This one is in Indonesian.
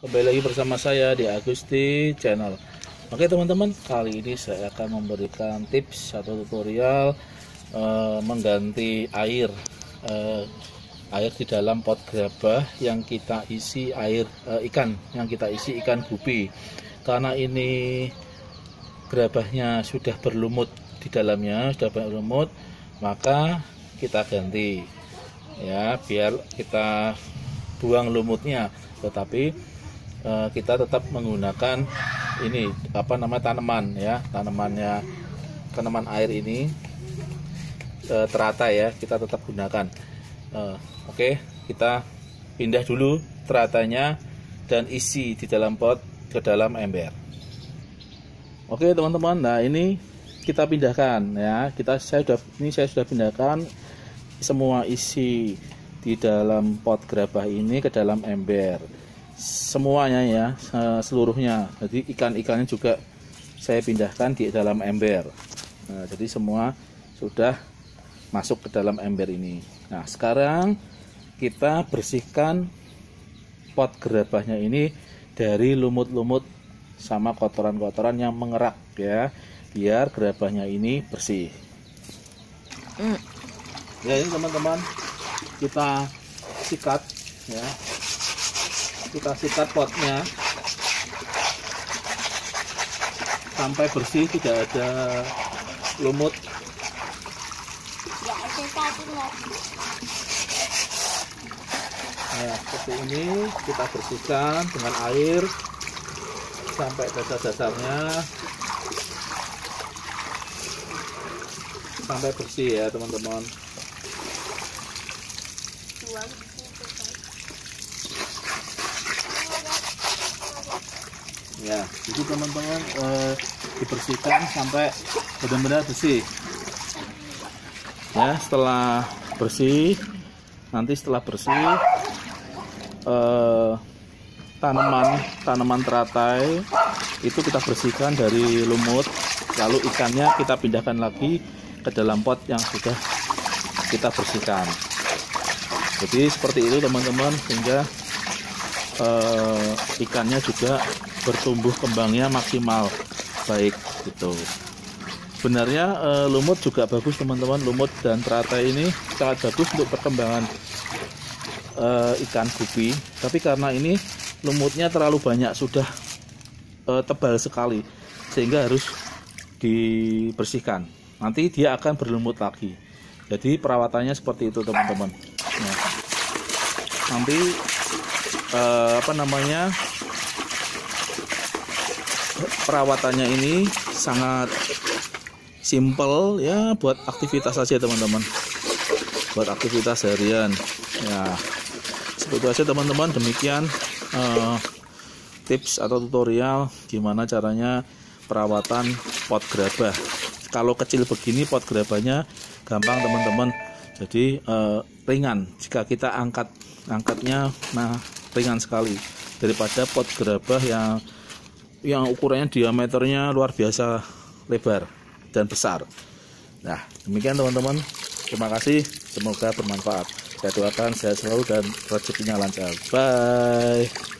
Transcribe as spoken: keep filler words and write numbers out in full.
Kembali lagi bersama saya di Agusti Channel. Oke teman-teman, kali ini saya akan memberikan tips atau tutorial eh, mengganti air eh, air di dalam pot gerabah yang kita isi air eh, ikan, yang kita isi ikan gupi. Karena ini gerabahnya sudah berlumut di dalamnya, sudah berlumut, maka kita ganti ya, biar kita buang lumutnya, tetapi kita tetap menggunakan ini apa nama tanaman ya, tanamannya tanaman air ini e, teratai ya, kita tetap gunakan. e, Oke, kita pindah dulu teratainya dan isi di dalam pot ke dalam ember. Oke teman-teman, nah ini kita pindahkan ya, kita saya sudah ini saya sudah pindahkan semua isi di dalam pot gerabah ini ke dalam ember, semuanya ya, seluruhnya. Jadi ikan-ikannya juga saya pindahkan di dalam ember. Nah, jadi semua sudah masuk ke dalam ember ini. Nah, sekarang kita bersihkan pot gerabahnya ini dari lumut-lumut sama kotoran-kotoran yang mengerak ya, biar gerabahnya ini bersih. Hmm. Ya, ini teman-teman, kita sikat ya. Kita sikat potnya sampai bersih, tidak ada lumut. Nah, seperti ini kita bersihkan dengan air sampai dasar-dasarnya, sampai bersih ya teman-teman. Ya, jadi teman-teman eh, dibersihkan sampai benar-benar bersih. Ya, setelah bersih, nanti setelah bersih eh, tanaman tanaman teratai itu kita bersihkan dari lumut, lalu ikannya kita pindahkan lagi ke dalam pot yang sudah kita bersihkan. Jadi seperti itu teman-teman, sehingga eh, ikannya juga bertumbuh kembangnya maksimal baik gitu. Sebenarnya e, lumut juga bagus teman-teman, lumut dan teratai ini sangat bagus untuk perkembangan e, ikan gupi. Tapi karena ini lumutnya terlalu banyak, sudah e, tebal sekali, sehingga harus dibersihkan. Nanti dia akan berlumut lagi. Jadi perawatannya seperti itu teman-teman. Nah, nanti e, apa namanya? Perawatannya ini sangat simple ya, buat aktivitas saja teman-teman, buat aktivitas harian ya. Seperti aja teman-teman, demikian uh, tips atau tutorial gimana caranya perawatan pot gerabah. Kalau kecil begini pot gerabahnya gampang teman-teman, jadi uh, ringan jika kita angkat angkatnya, nah ringan sekali daripada pot gerabah yang yang ukurannya diameternya luar biasa lebar dan besar. Nah, demikian teman-teman. Terima kasih, semoga bermanfaat. Saya doakan sehat selalu dan rezekinya lancar. Bye.